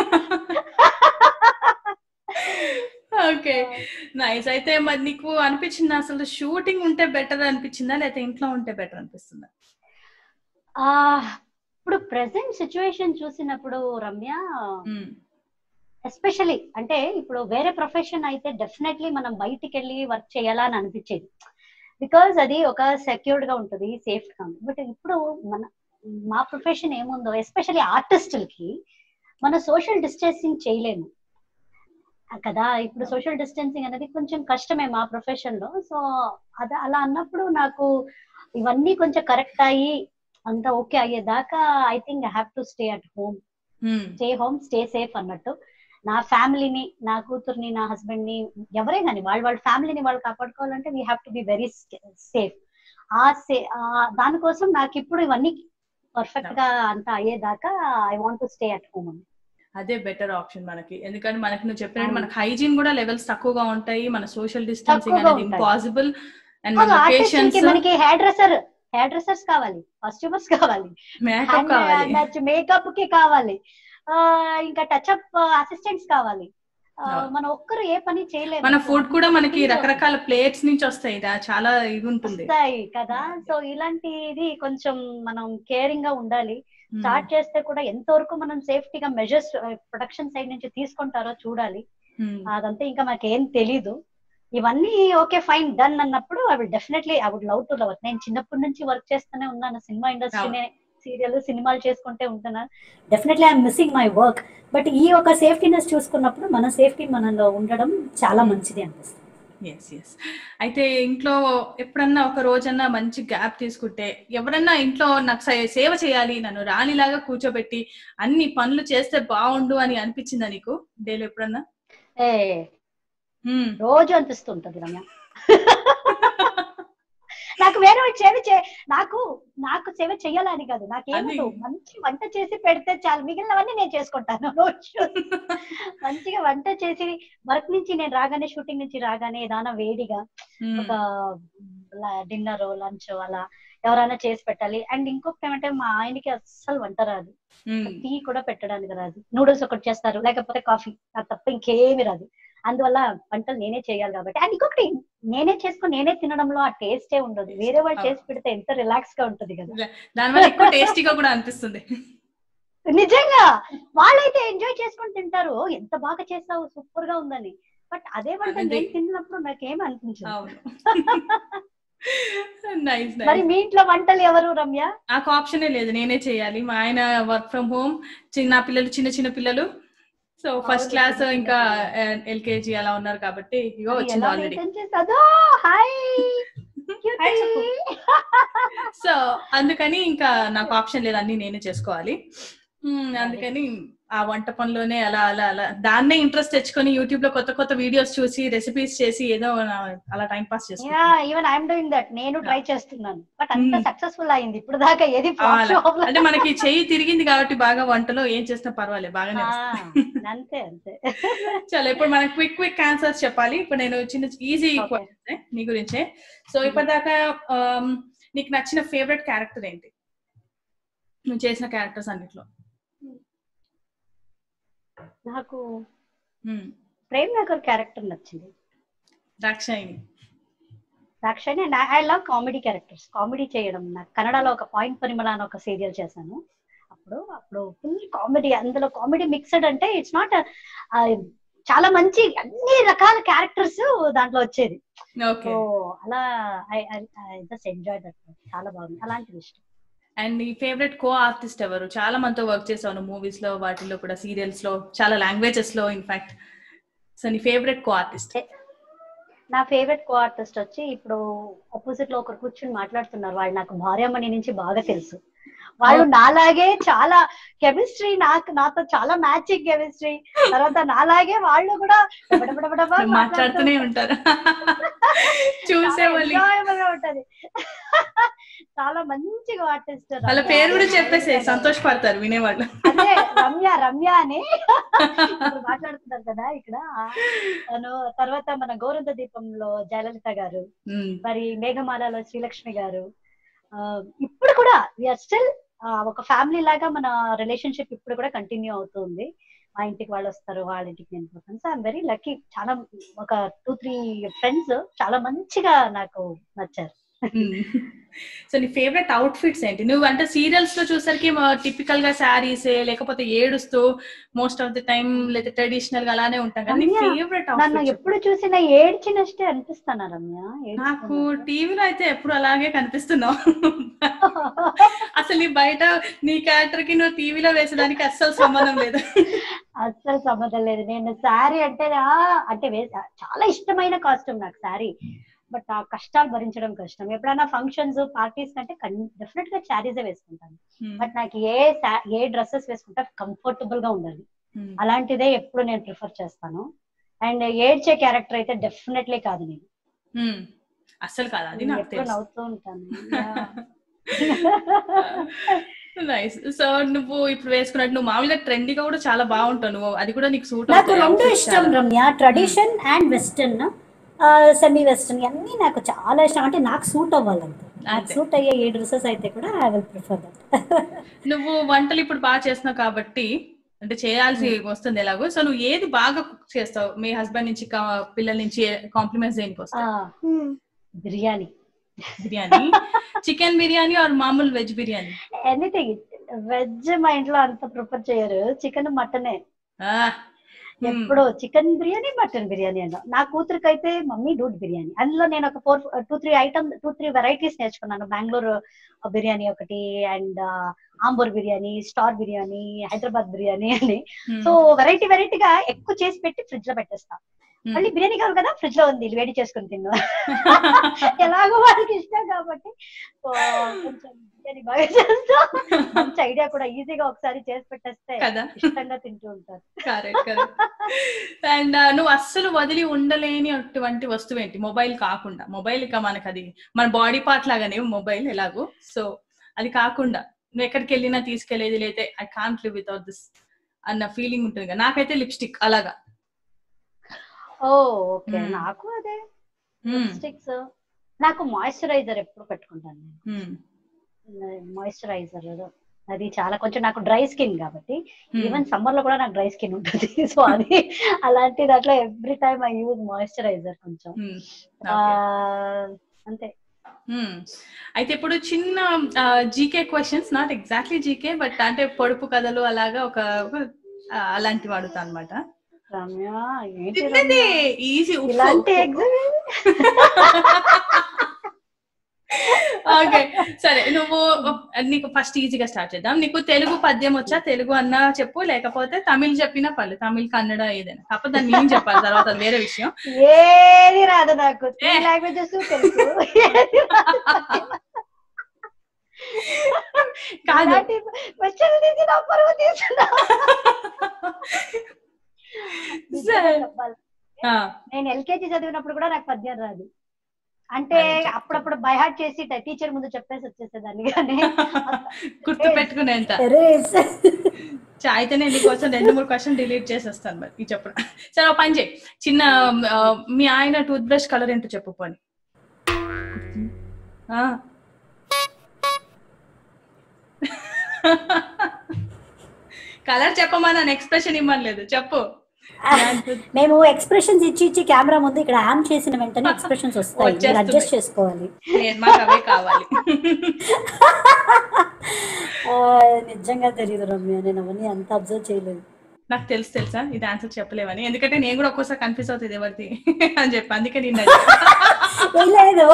Okay, nice. అయితే మరి నీకు అనిపించిందా అసలు షూటింగ్ ఉంటే బెటర్ అనిపించిందా లేకపోతే ఇంట్లో ఉంటే బెటర్ అనిపిస్తుందా? ఆ ఇప్పుడు ప్రెసెంట్ సిచ్యువేషన్ చూసినప్పుడు రమ్య, మ్మ్. ఎస్పెషలీ అంటే ఇప్పుడు వేరే ప్రొఫెషన్ అయితే డెఫినెట్లీ మనం బయటికి వెళ్ళి వర్క్ చేయాలా అని అనిపించేది, బికాజ్ అది ఒక సెక్యూర్డ్ గా ఉంటుంది, సేఫ్ గా ఉంటుంది. బట్ ఇప్పుడు మన మా ప్రొఫెషన్ ఏముందో, ఎస్పెషలీ ఆర్టిస్టులకి మన సోషల్ డిస్టెన్సింగ్ చేయలేము కదా. ఇప్పుడు సోషల్ డిస్టెన్సింగ్ అనేది కొంచెం కష్టమే మా ప్రొఫెషన్ లో. సో అది అలా అన్నప్పుడు నాకు ఇవన్నీ కొంచెం కరెక్ట్ అయ్యి అంతా ఓకే అయ్యేదాకా I think I have to stay at home, hmm. Stay home stay safe అన్నట్టు. నా ఫ్యామిలీని, నా కూతుర్ని, నా హస్బెండ్ ని, ఎవరే కానీ వాళ్ళ వాళ్ళ ఫ్యామిలీని వాళ్ళు కాపాడుకోవాలంటే we have to be very safe. ఆ సే దానికోసం నాకు ఇప్పుడు ఇవన్నీ పర్ఫెక్ట్ గా అంతా అయ్యేదాకా I want to stay at home. అదే బెటర్ ఆప్షన్ మనకి, ఎందుకంటే మనకి నువ్వు చెప్పినట్టు అవును. మనకి హైజీన్ కూడా లెవెల్స్ తక్కువగా ఉంటాయి, మన సోషల్ డిస్టెన్సింగ్ తక్కువగా అనేది ఉంటాయి. ఇంపాసిబుల్. అండ్ మన ఆర్టిస్ట్ కి లొకేషన్స్, మనకి హెయిర్ డ్రెస్సర్ హెయిర్ డ్రెస్సర్స్ కావాలి, కాస్ట్యూమర్స్ కావాలి, మేకప్ కావాలి, మేకప్ కి కావాలి, ఆ ఇంకా టచ్అప్ అసిస్టెంట్స్ కావాలి. ఆ, అవును. మనం ఒక్కరు ఏ పని చేయలేము. మన So, ఫుడ్ కూడా అంత మనకి speed రకరకాల ప్లేట్స్ నుంచి వస్తాయి, దా- చాలా ఇది ఉంటుంది. వస్తాయి కదా. సో ఇలాంటిది కొంచెం మనం కేరింగ్ గా ఉండాలి. మ్మ్. స్టార్ట్ చేస్తే కూడా ఎంతవరకు మనం సేఫ్టీగా మెజర్స్ ప్రొడక్షన్ సైడ్ నుంచి తీసుకుంటారో చూడాలి. మ్మ్. అదంతా ఇంకా మాకేం తెలీదు. ఇవన్నీ ఓకే ఫైన్ డన్ అన్నప్పుడు I will definitely I would love to love. నేను చిన్నప్పటి నుంచి వర్క్ చేస్తూనే ఉన్నాను, సినిమా ఇండస్ట్రీనే, సీరియల్ సినిమాలు చేసుకుంటే ఉంటున్నాను. Definitely I'm missing my work. But ఈ ఒక సేఫ్టీనెస్ చూసుకున్నప్పుడు మన సేఫ్టీ మనలో ఉండడం చాలా మంచిది అనిపిస్తుంది. Yes yes. అయితే ఇంట్లో ఎప్పుడన్నా ఒక రోజన్నా మంచి గ్యాప్ తీసుకుంటే, ఎవరన్నా ఇంట్లో నాకు సే- సేవ చేయాలి, నన్ను రాణిలాగా కూర్చోబెట్టి అన్ని పనులు చేస్తే బాగుండు అని అనిపించిందా నీకు డైలీ ఎప్పుడన్నా? ఏ మ్మ్. రోజు అనిపిస్తుంటది రమ్య. నాకు వేరే వాళ్ళు సేవ చే నాకు నాకు సేవ చెయ్యాలని కాదు, నాకేమో అది. మంచి వంట చేసి పెడితే చాలు, మిగిలినవన్నీ నేను చేసుకుంటాను రోజు. మంచిగా వంట చేసి వర్క్ నుంచి నేను రాగానే, షూటింగ్ నుంచి రాగానే ఏదైనా వేడిగా మ్మ్. ఒక డిన్నర్ లంచ్ అలా ఎవరైనా చేసి పెట్టాలి. అండ్ ఇంకొకటి ఏమంటే మా ఆయనకి అస్సలు వంట రాదు, మ్మ్. టీ కూడా పెట్టడానికి రాదు. నూడిల్స్ ఒకటి చేస్తారు, లేకపోతే కాఫీ, అది తప్ప ఇంకేమి రాదు. అందువల్ల వంటలు నేనే చేయాలి కాబట్టి. అండ్ ఇంకొకటి, నేనే చేసుకుని నేనే తినడంలో ఆ టేస్టే ఉండదు, వేరే వాళ్ళు చేసి పెడితే ఎంత రిలాక్స్ గా ఉంటది కదా. దానివల్ల ఎక్కువ టేస్టీగా కూడా అనిపిస్తుంది. నిజంగా వాళ్ళైతే ఎంజాయ్ చేసుకొని తింటారు, "ఓ, ఎంత బాగా చేస్తావు, సూపర్ గా ఉందని." బట్ అదే వంట అదే. నేను తిన్నప్పుడు నాకేం అనిపించదు. అవును. నైస్ మరి నైస్. మీ ఇంట్లో వంటలు ఎవరు రమ్య? నాకు ఆప్షనే లేదు, నేనే చేయాలి. మా ఆయన వర్క్ ఫ్రమ్ హోమ్, చిన్న పిల్లలు చిన్న చిన్న పిల్లలు, సో ఫస్ట్ అవును, క్లాస్ చిన్న చిన్న ఇంకా పిల్లలు. ఎల్కేజీ అలా ఉన్నారు కాబట్టి ఇగో అది వచ్చింది ఎలా ఆల్రెడీ. మెయింటైన్ చేస్తాదో. హాయ్ హాయ్ చెప్పు. సో అందుకని ఇంకా నాకు ఆప్షన్ లేదు, అన్ని నేనే చేసుకోవాలి. మ్మ్, అందుకని ఆ వంట పనిలోనే అలా అలా అలా దాన్నే ఇంట్రెస్ట్ తెచ్చుకొని యూట్యూబ్ లో కొత్త కొత్త వీడియోస్ చూసి రెసిపీస్ చేసి ఏదో అలా టైం పాస్ చేసుకుంటున్నాను. Even I'm doing that. నేను ట్రై చేస్తున్నాను, బట్ అంత మ్మ్. సక్సెస్ఫుల్ అయింది ఇప్పుడు దాకా. ఏది ఆ, ఫ్లాప్ అలా. షాప్ అంటే మనకి చెయ్యి తిరిగింది కాబట్టి బాగా వంటలో ఏం చేసినా పర్వాలేదు, బాగానే వస్తుంది. అంతే అంతే. చాలా ఇప్పుడు మనకి క్విక్ క్విక్ ఆన్సర్స్ చెప్పాలి. ఇప్పుడు నేను చిన్న ఈజీ Okay. క్వశ్చన్స్ నీ గురించే. సో ఇప్పటిదాకా ఆమ్, నీకు నచ్చిన ఫేవరెట్ క్యారెక్టర్ ఏంటి నువ్వు చేసిన క్యారెక్టర్స్ అన్నిట్లో? నాకు మ్మ్. ప్రేమ్ నగర్ క్యారెక్టర్ నచ్చింది, Dakshayini. Dakshayini. And I love comedy characters, comedy చేయడం. నాకు కన్నడలో ఒక పాయింట్ పరిమళ అని ఒక సీరియల్ చేశాను. అప్పుడు అప్పుడు ఫుల్ కామెడీ, అందులో కామెడీ మిక్స్డ్. అంటే ఇట్స్ నాట్ చాలా మంచి అన్ని రకాల క్యారెక్టర్స్ దాంట్లో వచ్చేది. ఓకే. సో అలా I I just enjoy that. చాలా బాగుంది, అలాంటిది ఇష్టం. అండ్ నీ ఫేవరెట్ కో ఆర్టిస్ట్ ఎవరు? చాలా మందితో వర్క్ చేసావు మూవీస్ లో, వాటిల్లో కూడా, సీరియల్స్ లో, చాలా లాంగ్వేజెస్ లో ఇన్ఫాక్ట్. సో నీ ఫేవరెట్ కో ఆర్టిస్ట్? నా ఫేవరెట్ కో ఆర్టిస్ట్ వచ్చి ఇప్పుడు ఆపోజిట్ లో ఒకరు కూర్చుని మాట్లాడుతున్నారు, వాళ్ళు నాకు భార్యామణి నుంచి బాగా తెలుసు. వాళ్ళు నాలాగే చాలా కెమిస్ట్రీ, నాకు నాతో చాలా మ్యాచింగ్ కెమిస్ట్రీ. తర్వాత నాలాగే వాళ్ళు కూడా మాట్లాడుతూనే ఉంటారు, చూసే వాళ్ళు ఎంజాయబుల్ గా ఉంటది. చాలా మంచిగా ఆర్టిస్ట్. వాళ్ళ పేరు కూడా చెప్పేసి సంతోషపడతారు వినేవాళ్ళు. అదే రమ్య రమ్య అని ఇప్పుడు మాట్లాడుతున్నారు కదా ఇక్కడ. తను తర్వాత మన గౌరంత దీపంలో జయలలిత గారు, మరి మేఘమాలలో శ్రీలక్ష్మి గారు. ఇప్పుడు కూడా విఆర్ స్టిల్ ఒక ఫ్యామిలీ లాగా మన రిలేషన్షిప్ ఇప్పుడు కూడా కంటిన్యూ అవుతుంది. మా ఇంటికి వాళ్ళు వస్తారు, వాళ్ళ ఇంటికి నేను పోతాను. So I'm very lucky. చాలా ఒక టూ త్రీ ఫ్రెండ్స్ చాలా మంచిగా నాకు నచ్చారు. సో నీ ఫేవరెట్ అవుట్ ఫిట్స్ ఏంటి? నువ్వు అంటే సీరియల్స్ లో చూసరికి టిపికల్ గా శారీస్ లేకపోతే ఏడుస్తూ మోస్ట్ ఆఫ్ ది టైం లేదా ట్రెడిషనల్ గా అలానే ఉంటాం కదా. నీ ఫేవరెట్ అవుట్ నన్ను ఎప్పుడు చూసినా ఏడ్చినట్టే అనిపిస్తానా రమ్య? నాకు టీవీలో అయితే ఎప్పుడు అలాగే కనిపిస్తున్నావు. అసలు నీ బయట నీ క్యారెక్టర్ కి నువ్వు టీవీలో వేసేదానికి అస్సలు సంబంధం లేదు. అస్సలు సంబంధం లేదు. నేను శారీ అంటే అంటే చాలా ఇష్టమైన కాస్ట్యూమ్ నాకు శారీ. బట్ ఆ కష్టాలు భరించడం కష్టం. ఎప్పుడైనా ఫంక్షన్స్ పార్టీస్ కంటే డెఫినెట్ గా శారీసే వేసుకుంటాను. బట్ నాకు ఏ ఏ డ్రెస్సెస్ వేసుకుంటే కంఫర్టబుల్ గా ఉండాలి, అలాంటిదే ఎప్పుడు నేను ప్రిఫర్ చేస్తాను. అండ్ ఏడ్చే క్యారెక్టర్ అయితే డెఫినెట్లీ కాదు నేను, అస్సలు కాదు. అది ఎప్పుడు నవ్వుతూ ఉంటాను. నైస్. సో నువ్వు ఇప్పుడు వేసుకున్నట్టు నువ్వు మామూలుగా ట్రెండీగా కూడా చాలా బాగుంటావు. నువ్వు అది కూడా నీకు సూట్ నాకు రెండు ఇష్టం Ramya, tradition and western, semi western అన్ని నాకు చాలా ఇష్టం. అంటే నాకు సూట్ అవ్వాలంటే, నాకు సూట్ అయ్యే ఏ డ్రెస్సెస్ అయితే కూడా ఐ విల్ ప్రిఫర్ దట్. నువ్వు వంటలు ఇప్పుడు బాగా చేస్తున్నావు కాబట్టి అంటే చేయాల్సి వస్తుంది ఎలాగో. సో నువ్వు ఏది బాగా కుక్ చేస్తావు? మీ హస్బెండ్ నుంచి పిల్లల నుంచి కాంప్లిమెంట్స్ దేనికి వస్తాయి? బిర్యానీ. బిర్యానీ, చికెన్ బిర్యానీ ఆర్ మామూలు వెజ్ బిర్యానీ? ఎనీథింగ్. వెజ్ మా ఇంట్లో అంత ప్రిఫర్ చేయరు, చికెన్ మటనే. ఎప్పుడు చికెన్ బిర్యానీ, మటన్ బిర్యానీ అన్నా. నా కూతురికి అయితే మమ్మీ డూడ్ బిర్యానీ. అందులో నేను ఒక four two three item two three varieties నేర్చుకున్నాను. బెంగళూరు బిర్యానీ ఒకటి, అండ్ ఆంబూర్ బిర్యానీ, స్టార్ బిర్యానీ, హైదరాబాద్ బిర్యానీ అని. సో వెరైటీ వెరైటీగా ఎక్కువ చేసి పెట్టి ఫ్రిడ్జ్ లో పెట్టేస్తా. మళ్ళీ బిర్యానీ కావాలి కదా, ఫ్రిడ్జ్ లో ఉంది, వేడి చేసుకుని తిన్నా. ఎలాగో వాళ్ళకి ఇష్టం కాబట్టి కొంచెం బిర్యానీ బాగా చేస్తా. మంచి ఐడియా కూడా, ఈజీగా ఒకసారి చేసి పెట్టేస్తే ఇష్టంగా తింటూ ఉంటారు. అండ్ నువ్వు అస్సలు వదిలి ఉండలేని అటువంటి వస్తువు ఏంటి? మొబైల్ కాకుండా. మొబైల్ ఇక మనకు అది మన బాడీ పార్ట్ లాగానే మొబైల్ ఎలాగో. సో అది కాకుండా నువ్వు ఎక్కడికి వెళ్ళినా తీసుకెళ్లేది, లేతే I can't live without this అన్న ఫీలింగ్ ఉంటుంది కదా. నాకైతే లిప్స్టిక్ అలాగా. Oh okay. నాకు అదే లిప్స్టిక్స్. నాకు మాయిశ్చరైజర్ ఎప్పుడు పెట్టుకుంటాను నేను. మాయిశ్చరైజర్ అది చాలా కొంచెం నాకు డ్రై స్కిన్ కాబట్టి, ఈవెన్ సమ్మర్ లో కూడా నాకు డ్రై స్కిన్ ఉంటుంది. సో అది అలాంటి దాంట్లో every time I use moisturiser కొంచెం. అంతే. అయితే ఇప్పుడు చిన్న GK questions, not exactly GK but అంటే పొడుపు కథలు అలాగా ఒక అలాంటివి వాడుతా అనమాట. ఈజీ. ఓకే సరే, నువ్వు నీకు ఫస్ట్ ఈజీగా స్టార్ట్ చేద్దాం. నీకు తెలుగు పద్యం వచ్చా? తెలుగు అన్నా చెప్పు, లేకపోతే తమిళ్ చెప్పినా పర్లేదు, తమిళ్ కన్నడ ఏదైనా. కాకపోతే దాన్ని నేను చెప్పాలి తర్వాత, అది వేరే విషయం. ఏది రాదు నాకు, లాంగ్వేజెస్ తెలుసు. కాదు నేను ఎల్కేజీ చదివినప్పుడు కూడా నాకు పద్యం రాదు. అంటే అప్పుడప్పుడు బై హార్ట్ చేసి టీచర్ ముందు చెప్పేసి వచ్చేసేదాన్ని, కానీ గుర్తు పెట్టుకునేంత. అయితే నేను నీకోసం రెండు మూడు క్వశ్చన్ డిలీట్ చేసేస్తాను మరి ఈ చెప్పడం. సరే ఒక పని చేయి, చిన్న మీ ఆయన టూత్ బ్రష్ కలర్ ఏంటో చెప్పు పోనీ. కలర్ చెప్పమని ఎక్స్ప్రెషన్ ఇవ్వని లేదు, చెప్పు. మేము ఎక్స్ప్రెషన్స్ ఇచ్చి ఇచ్చి కెమెరా ముందు ఇక్కడ ఆన్ చేసిన వెంటనే ఎక్స్ప్రెషన్స్ వస్తాయి, అడ్జస్ట్ చేసుకోవాలి. అవే కావాలి. నిజంగా తెలియదు రమ్య, నేను అవన్నీ అంత అబ్జర్వ్ చేయలేదు. నాకు తెలుసు తెలుసా ఇది ఆన్సర్ చెప్పలేవని, ఎందుకంటే నేను కూడా ఒక్కోసారి కన్ఫ్యూజ్ అవుతుంది ఎవరిది అని చెప్పి, అందుకే నేను లేదు.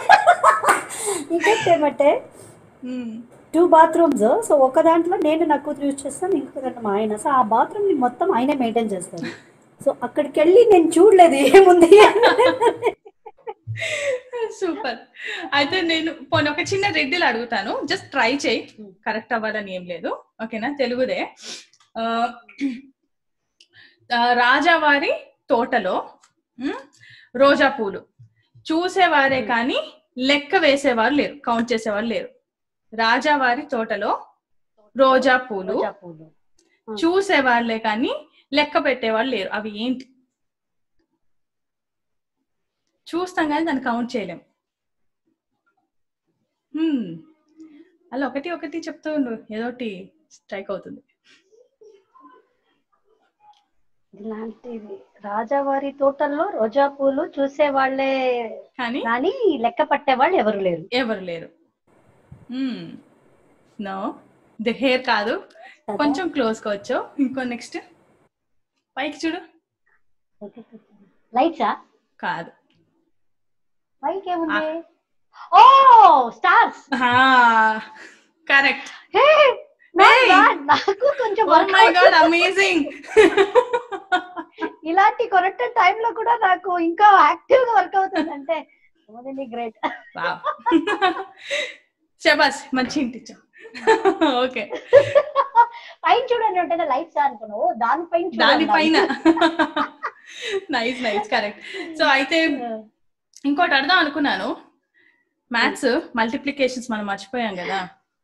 ఇంకేమంటే టూ బాత్రూమ్స్, సో ఒక దాంట్లో నేను నా కూతురు యూజ్ చేస్తాను, ఇంకొక దాంట్లో మా ఆయన. సో ఆ బాత్రూమ్ ని మొత్తం ఆయనే మెయింటైన్ చేస్తాను. సో అక్కడికి వెళ్ళి నేను చూడలేదు ఏముంది. సూపర్. అయితే నేను పోనీ ఒక చిన్న రెడ్డిలు అడుగుతాను, జస్ట్ ట్రై చేయి, కరెక్ట్ అవ్వాలని ఏం లేదు, ఓకేనా? తెలుగుదే. రాజావారి తోటలో రోజా పూలు చూసేవారే కానీ లెక్క వేసేవారు లేరు, కౌంట్ చేసేవారు లేరు. రాజావారి తోటలో రోజా పూలు రోజా పూలు చూసేవాళ్లే కానీ లెక్క పెట్టేవాళ్ళు లేరు. అవి ఏంటి? చూస్తాం కానీ దాన్ని కౌంట్ చేయలేం. హ్మ్. అలా ఒకటి ఒకటి చెప్తూ ఉండు, ఏదోటి స్ట్రైక్ అవుతుంది. ఇలాంటివి రాజావారి తోటల్లో రోజా పూలు చూసే వాళ్ళే కానీ కానీ లెక్క పట్టే వాళ్ళు ఎవరు లేరు. ఎవరు లేరు. నో, ది హెయిర్ కాదు, కొంచెం క్లోజ్ కావచ్చు. ఇంకో నెక్స్ట్ పైకి చూడు. లైట్సా? కాదు. పైకి ఏముంది? Oh stars. కరెక్ట్. నాకు కొంచెం ఓ మై గాడ్, అమేజింగ్. ఇలాంటి కరెక్ట్ టైం లో కూడా నాకు ఇంకా యాక్టివ్ గా వర్క్ అవుతుంది అంటే గ్రేట్. శబాస్, మంచి ఇంటి. ఓకే, పైన చూడండి అంటే లైట్స్ అనుకున్నావు, దానిపైన దానిపైన. Nice nice, correct. సో అయితే ఇంకోటి అడదాం అనుకున్నాను. మ్యాథ్స్ మల్టిప్లికేషన్స్ మనం మర్చిపోయాం కదా,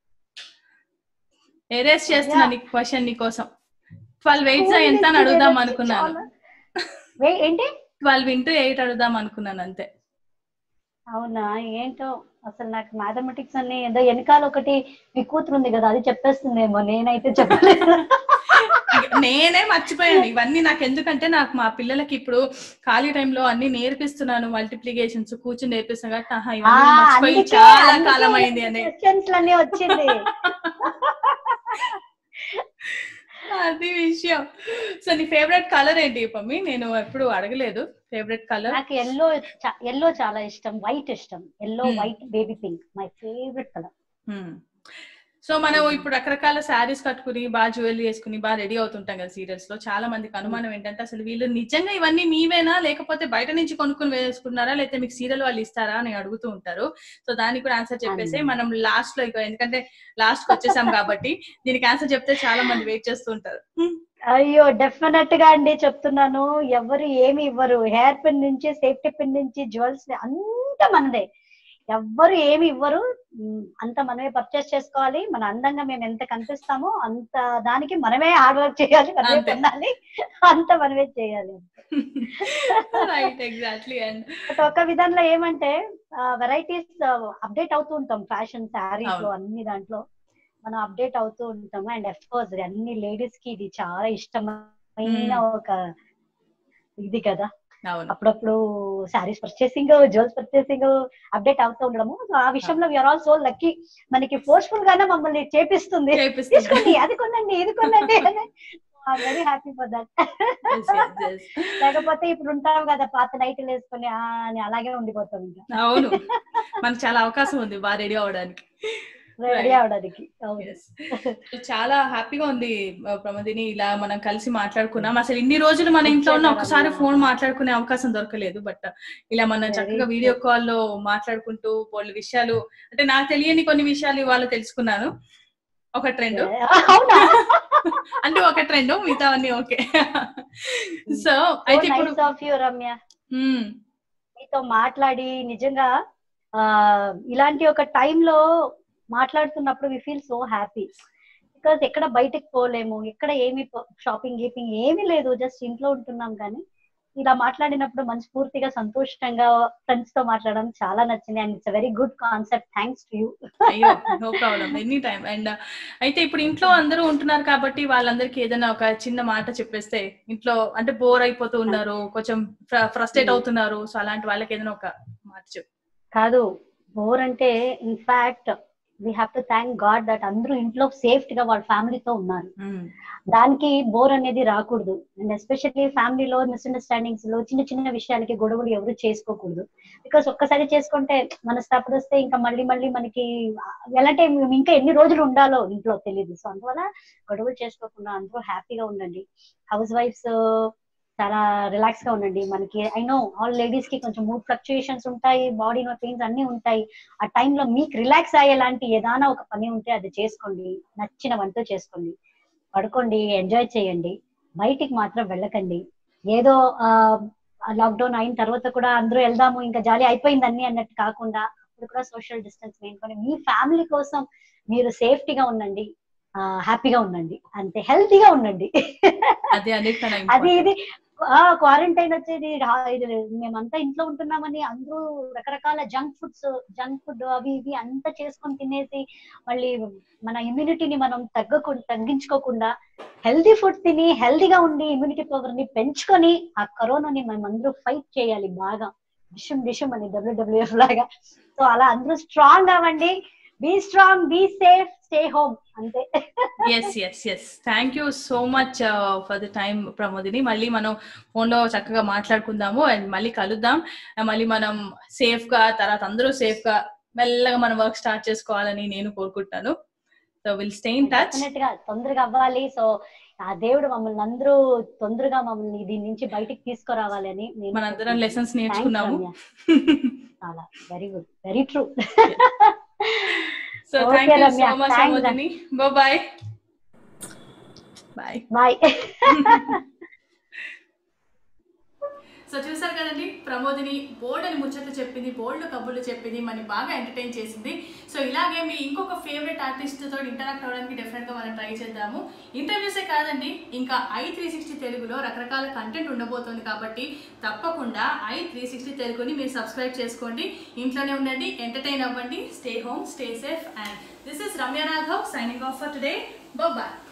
ఎరేస్ చేస్తున్నా నీ క్వశ్చన్ నీ కోసం. ట్వెల్వ్ ఎయిట్స్ ఎంత అని అడుగుదాం అనుకున్నాను. ఏంటి? ట్వెల్వ్ ఇంటూ ఎయిట్ అడుగుదాం అనుకున్నాను అంతే. అవునా? ఏంటో అసలు నాకు మ్యాథమెటిక్స్ అన్ని ఏదో వెనకాల ఒకటి మీ కూతురు ఉంది కదా, అది చెప్పేస్తుందేమో, నేనైతే చెప్పలేదు. నేనే మర్చిపోయాను ఇవన్నీ. నాకు ఎందుకంటే నాకు మా పిల్లలకి ఇప్పుడు ఖాళీ టైంలో అన్ని నేర్పిస్తున్నాను, మల్టిప్లికేషన్స్ కూర్చొని నేర్పిస్తున్నాను కాబట్టి ఇవన్నీ మర్చిపోయి చాలా కాలం అయింది అని వచ్చింది. అది విషయం. సో నీ ఫేవరెట్ కలర్ ఏంటి పమ్మి? నేను ఎప్పుడు అడగలేదు ఫేవరెట్ కలర్. నాకు ఎల్లో ఎల్లో చాలా ఇష్టం, వైట్ ఇష్టం. Yellow, white, baby pink my favourite colour. So మనం ఇప్పుడు రకరకాల శారీస్ కట్టుకుని బాగా జ్యువెలరీ వేసుకుని బాగా రెడీ అవుతుంటాం కదా సీరియల్స్ లో. చాలా మందికి అనుమానం ఏంటంటే అసలు వీళ్ళు నిజంగా ఇవన్నీ మీవేనా, లేకపోతే బయట నుంచి కొనుక్కుని వేసుకున్నారా, లేకపోతే మీకు సీరియల్ వాళ్ళు ఇస్తారా అని అడుగుతూ ఉంటారు. సో దానికి కూడా ఆన్సర్ చెప్పేసి మనం లాస్ట్ లో, ఎందుకంటే లాస్ట్ కి వచ్చేసాం కాబట్టి దీనికి ఆన్సర్ చెప్తే చాలా మంది వెయిట్ చేస్తూ ఉంటారు. అయ్యో డెఫినెట్ గా అండి చెప్తున్నాను. ఎవరు ఏమి ఇవ్వరు, హెయిర్ పిన్ నుంచి సేఫ్టీ పిన్ నుంచి జ్యువెల్స్ అంతా మనదే. ఎవ్వరు ఏమి ఇవ్వరు, అంత మనమే పర్చేస్ చేసుకోవాలి. మన అందంగా మేము ఎంత కనిపిస్తామో అంత దానికి మనమే హార్డ్ వర్క్ చేయాలి, మనమే కొనాలి, అంత మనమే చేయాలి. బట్ ఒక విధంలో ఏమంటే వెరైటీస్ అప్డేట్ అవుతూ ఉంటాం, ఫ్యాషన్ శారీస్ లో అన్ని దాంట్లో మనం అప్డేట్ అవుతూ ఉంటాము. అండ్ అఫ్ కోర్స్ అన్ని లేడీస్ కి ఇది చాలా ఇష్టమైన ఒక ఇది కదా. అప్పుడప్పుడు saris purchasing, jewels purchasing update అవుతూ ఉండడము. సో ఆ విషయంలో వీఆర్ ఆల్ సో లక్కీ. మనకి ఫోర్స్ఫుల్ గానే మమ్మల్ని చేపిస్తుంది, తీసుకోండి అది కొనండి ఇది కొనండి అని. Very happy for that. లేకపోతే ఇప్పుడు ఉంటాం కదా పాత నైట్లు వేసుకొని అని అలాగే ఉండిపోతాం. ఇంకా అవును, మనకు చాలా అవకాశం ఉంది బాగా రెడీ అవడానికి. చాలా హ్యాపీగా ఉంది ప్రమదిని, ఇలా మనం కలిసి మాట్లాడుకున్నాం. అసలు ఇన్ని రోజులు మన ఇంట్లో ఉన్న ఒకసారి ఫోన్ మాట్లాడుకునే అవకాశం దొరకలేదు. బట్ ఇలా మనం చక్కగా వీడియో కాల్ లో మాట్లాడుకుంటూ వాళ్ళ విషయాలు, అంటే నాకు తెలియని కొన్ని విషయాలు ఇవాళ తెలుసుకున్నాను. ఒక ట్రెండ్ అంటే ఒక ట్రెండ్, మిగతా అన్ని ఓకే. సో అయితే ఇప్పుడు రమ్య మీతో మాట్లాడి నిజంగా ఆ ఇలాంటి ఒక టైంలో మాట్లాడుతున్నప్పుడు we feel so happy. Because ఎక్కడ బయటకు పోలేము, ఎక్కడ ఏమి షాపింగ్ గీపింగ్ ఏమీ లేదు, జస్ట్ ఇంట్లో ఉంటున్నాం. కానీ ఇలా మాట్లాడినప్పుడు మనస్ఫూర్తిగా సంతోషంగా ఫ్రెండ్స్ తో మాట్లాడడం చాలా నచ్చింది. And it's very good concept. Thanks to you. No problem, any time. And అయితే ఇప్పుడు ఇంట్లో అందరూ ఉంటున్నారు కాబట్టి వాళ్ళందరికీ ఏదైనా ఒక చిన్న మాట చెప్పేస్తే, ఇంట్లో అంటే బోర్ అయిపోతూ ఉన్నారు, కొంచెం ఫ్రస్ట్రేట్ అవుతున్నారు, సో అలాంటి వాళ్ళకి ఏదైనా ఒక మాట చెప్పు. కాదు, బోర్ అంటే in fact we have to thank God that అందరూ ఇంట్లో సేఫ్ట్ గా వాళ్ళ ఫ్యామిలీతో ఉన్నారు. దానికి బోర్ అనేది రాకూడదు. అండ్ ఎస్పెషల్లీ ఫ్యామిలీలో మిస్అండర్స్టాండింగ్స్ లో చిన్న చిన్న విషయాలకి గొడవలు ఎవరు చేసుకోకూడదు. బికాస్ ఒక్కసారి చేసుకుంటే మనస్తాపం వస్తే ఇంకా మళ్ళీ మళ్ళీ మనకి ఎలాంటి ఇంకా ఎన్ని రోజులు ఉండాలో ఇంట్లో తెలియదు. సో అందువల్ల గొడవలు చేసుకోకుండా అందరూ హ్యాపీగా ఉండండి. హౌస్ వైఫ్స్ చాలా రిలాక్స్ గా ఉండండి. మనకి ఐ నో ఆల్ లేడీస్ కి కొంచెం మూడ్ ఫ్లక్చుయేషన్స్ ఉంటాయి, బాడీ నో పెయిన్స్ అన్ని ఉంటాయి. ఆ టైంలో మీకు రిలాక్స్ అయ్యేలాంటి ఏదైనా ఒక పని ఉంటే అది చేసుకోండి, నచ్చిన వంట చేసుకోండి, పడుకోండి, ఎంజాయ్ చేయండి. బయటికి మాత్రం వెళ్ళకండి. ఏదో ఆ లాక్డౌన్ అయిన తర్వాత కూడా అందరూ వెళ్దాము ఇంకా జాలీ అయిపోయింది అన్ని అన్నట్టు కాకుండా ఇప్పుడు కూడా సోషల్ డిస్టెన్స్ మెయింటైన్ మీ ఫ్యామిలీ కోసం మీరు సేఫ్టీగా ఉండండి, హ్యాపీగా ఉండండి, అంతే హెల్తీగా ఉండండి. అదే అదే అది ఇది క్వారంటైన్ వచ్చేది మేమంతా ఇంట్లో ఉంటున్నామని అందరూ రకరకాల జంక్ ఫుడ్స్ జంక్ ఫుడ్ అవి ఇవి అంతా చేసుకొని తినేసి మళ్ళీ మన ఇమ్యూనిటీని మనం తగ్గకు తగ్గించుకోకుండా హెల్దీ ఫుడ్ తిని హెల్దీగా ఉండి ఇమ్యూనిటీ పవర్ ని పెంచుకొని ఆ కరోనాని మనం అందరూ ఫైట్ చేయాలి బాగా డిషం డిషం అని డబ్ల్యూడబ్ల్యూఎఫ్ లాగా. సో అలా అందరూ స్ట్రాంగ్ అవ్వండి. Be strong, be safe, stay home, అంతే. Yes yes yes thank you so much for the time Pramodini. మళ్ళీ మనం ఫోన్లో చక్కగా మాట్లాడుకుందాము అండ్ మళ్ళీ కలుద్దాం. మళ్ళీ మనం సేఫ్ గా తర్వాత అందరూ సేఫ్ గా మెల్లగా మన వర్క్ స్టార్ట్ చేసుకోవాలని నేను కోరుకుంటాను. So will stay in touch. Definite గా తొందరగా అవ్వాలి. సో ఆ దేవుడు మమ్మల్ని అందరూ తొందరగా మమ్మల్ని దీని నుంచి బయటికి తీసుకురావాలని మనందరం లెసన్స్ నేర్చుకున్నాము. చాలా very good, very true. So okay, thank you Ramya. so much Amodini. Bye bye. Bye. Bye. So చూసారు కదండి, ప్రమోదిని బోల్డ్ అని ముచ్చట్లు చెప్పింది, బోల్డ్ కబుర్లు చెప్పింది, మనని బాగా ఎంటర్టైన్ చేసింది. సో ఇలాగే మీ ఇంకొక ఫేవరెట్ ఆర్టిస్ట్తో ఇంటరాక్ట్ అవ్వడానికి డెఫినెట్గా మనం ట్రై చేద్దాము. ఇంటర్వ్యూసే కాదండి, ఇంకా ఐ త్రీ సిక్స్టీ తెలుగులో రకరకాల కంటెంట్ ఉండబోతుంది కాబట్టి తప్పకుండా ఐ త్రీ సిక్స్టీ తెలుగుని మీరు సబ్స్క్రైబ్ చేసుకోండి. ఇంట్లోనే ఉండండి, ఎంటర్టైన్ అవ్వండి. Stay home, stay safe, and this is Ramya Raghav signing off for today. Bye bye.